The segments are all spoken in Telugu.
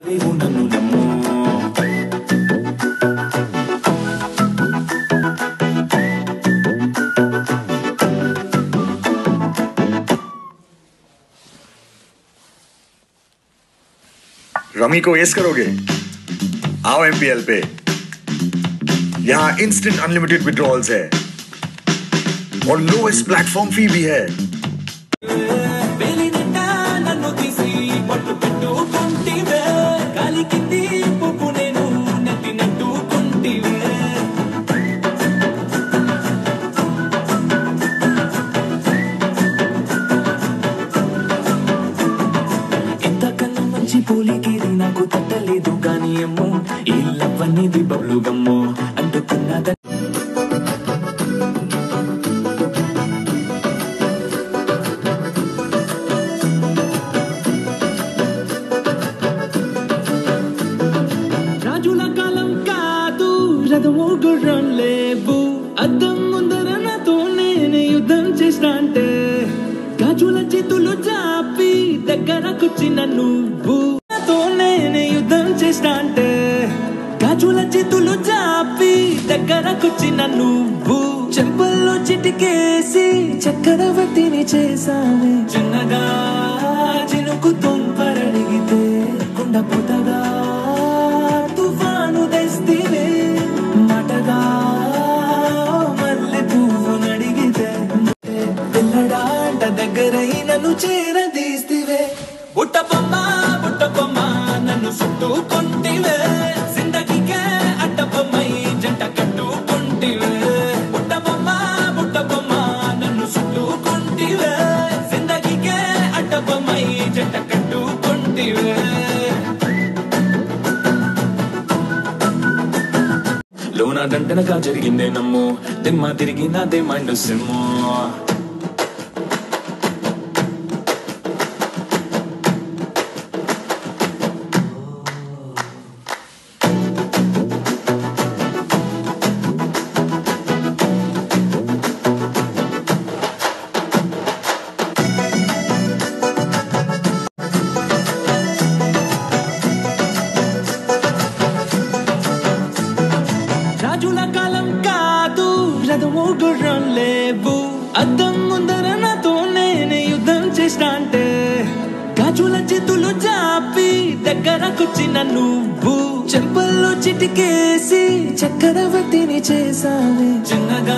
रमी को येस करोगे? आओ MPL पे, यहाँ इंस्टेंट अनलिमिटेड विड्रॉल्स है और लोएस्ट प्लेटफॉर्म फी भी है। పోలి గిరి నాకు తట్టలేదు గాని ఏమో ఈ లవ్ అనేది బబ్లు గమ్మో అంటుకున్నద రాజుల కాలం కాదు రథము గుర్రం లేవు అద్దం ముందర నాతో నేనే యుద్ధం చేస్తా అంటే గాజుల చేతులు చాపి దగ్గరకొచ్చిన నువ్వు యుద్ధం చేస్తా అంటే గాజుల చేతులు చాపి దగ్గరకొచ్చిన నువ్వు చెంపల్లో చిటికేసి చక్రవర్తిని చేసావే చిన్నగా చినుకు తుంపరడిగితే కుండ పుటగా తుఫాను తెస్తివే మటగా మల్లె పువ్వు నడిగితే పిల్లడాంట దగ్గరై నన్ను చేరదీస్తివే బుట్టబొమ్మ బుట్టబొమ్మ నన్ను చుట్టుకుంటివే జిందగీకే అడ్డబొమ్మై జంట కట్టుకుంటివే బుట్టబొమ్మ బుట్టబొమ్మ నన్ను చుట్టుకుంటివే జిందగీకే అడ్డబొమ్మై జంట కట్టుకుంటివే లోన దండనగా జరిగిందే నమ్ము దిమ్మ తిరిగి నాదే మైండ్ సిమ్ము రాజుల కాలం కాదు రథము గుర్రం లేవు అద్దం ముందర నాతో నేనే యుద్ధం చేస్తా అంటే గాజుల చేతులు చాపి దగ్గరకొచ్చిన నువ్వు చెంపల్లో చిటికేసి చక్రవర్తిని చేసావే చిన్నగా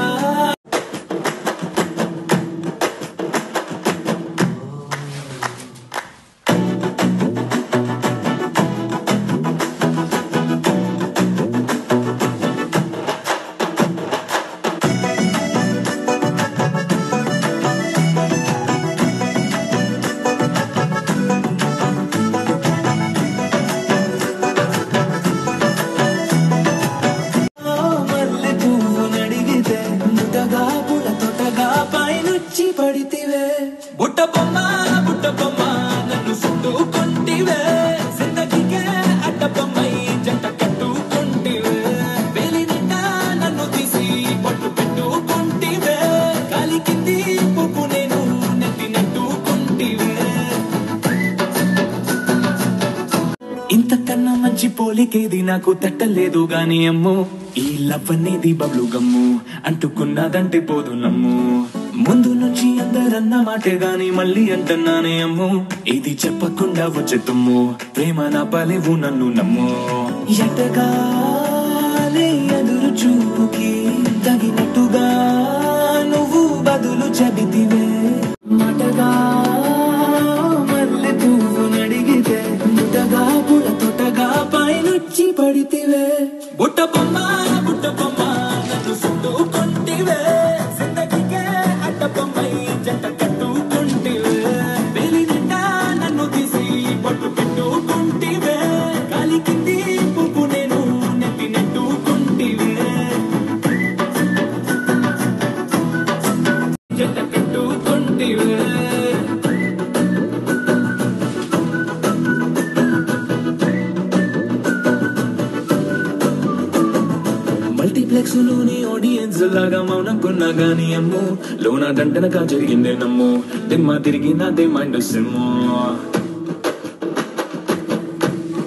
బుట్టబొమ్మ బుట్టబొమ్మ నన్ను చుట్టుకుంటివే జిందగీకే అడ్డబొమ్మై జంట కట్టుకుంటివే వేలి నిండా నన్ను తీసి పట్టు పెట్టుకుంటివే గాలి కింది పువ్వు నేను నెత్తి నెట్టుకుంటివే ఇంతకన్నా మంచి పోలికేది నాకు తట్టలేదు గాని అమ్మో ఈ లవ్ అనేది బబ్లు గమ్ము అంటుకున్నదంటే పోదు నమ్ము ముందు నుంచి అందరన్న మాటే గాని మళ్ళీ అంటున్నానే అమ్ము ఇది చెప్పకుండా వచ్చే తుమ్ము ప్రేమ నా పలేవు నన్ను నమ్ము ఎటగాలే ఎదురు చూపుకి తగినట్టుగా నువ్వు బదులు చెబితివే మటగా మల్లె పువ్వు నడిగితే ముటగా పుల తొటగా పైనుచ్చి పడితివే బుట్టబొమ్మ బుట్టబొమ్మ నన్ను చుట్టుకుంటివే జిందగీకే అడ్డబొమ్మై జంట కట్టుకుంటివే వేలి నిండా నన్ను తీసి పట్టు పెట్టుకుంటివే గాలి కింది పువ్వు నేను నెత్తి నెట్టుకుంటివే జంట కట్టుకుంటివే మల్టీప్లెక్స్ లోని ఆడియన్స్ లాగా మౌనం కొన్నా గాని అమ్ము లోన దండనగా జరిగిందే నమ్ము దిమ్మ తిరిగి నాదే మైండ్ సిమ్ము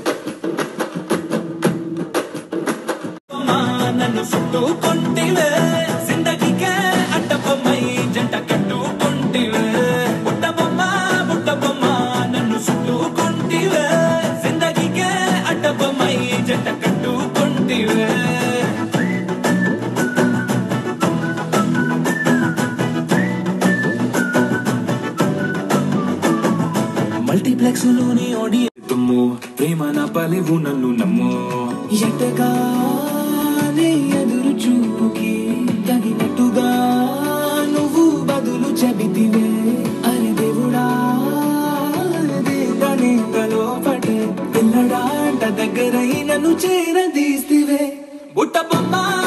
నన్ను చుట్టుకుంటివే జిందగీకే అడ్డబొమ్మై జంట కట్టుకుంటివే బుట్టబొమ్మ బుట్టబొమ్మ నన్ను చుట్టుకుంటివే జిందగీకే అడ్డబొమ్మై జంట కట్టుకుంటివే మల్టీప్లెక్స్ లోని ఆడియో ప్రేమ నా పలివు నన్ను నమ్ము ఎట్టగానే ఎదురు చూపుకి తగినట్టుగా నువ్వు బదులు చెబితివే అరే దేవుడా దేవనేతలో పటే పిల్లడాంట దగ్గరై నన్ను చేరదీస్తివే బుట్ట బొమ్మ